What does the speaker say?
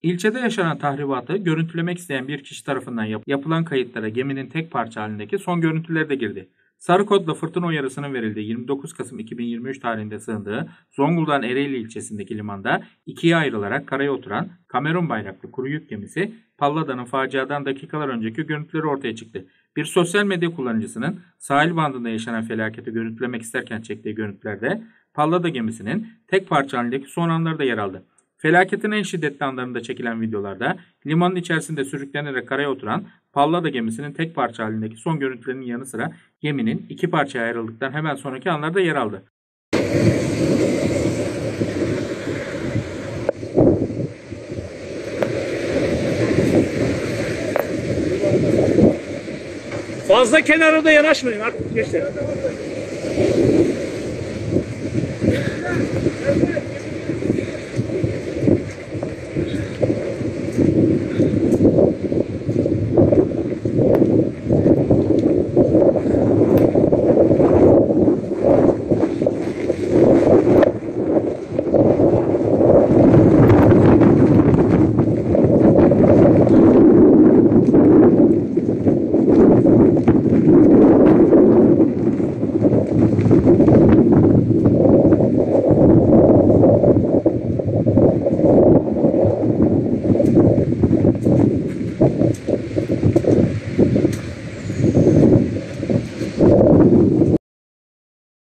İlçede yaşanan tahribatı görüntülemek isteyen bir kişi tarafından yapılan kayıtlara geminin tek parça halindeki son görüntüleri de girdi. Sarı kodla fırtına uyarısının verildiği 29 Kasım 2023 tarihinde sığındığı Zonguldak'ın Ereğli ilçesindeki limanda ikiye ayrılarak karaya oturan Kamerun bayraklı kuru yük gemisi Pallada'nın faciadan dakikalar önceki görüntüleri ortaya çıktı. Bir sosyal medya kullanıcısının sahil bandında yaşanan felaketi görüntülemek isterken çektiği görüntülerde Pallada gemisinin tek parça halindeki son anları da yer aldı. Felaketin en şiddetli anlarında çekilen videolarda limanın içerisinde sürüklenerek karaya oturan Pallada gemisinin tek parça halindeki son görüntülerinin yanı sıra geminin iki parçaya ayrıldıktan hemen sonraki anlarda yer aldı. Fazla kenara da yanaşmayın artık gençler.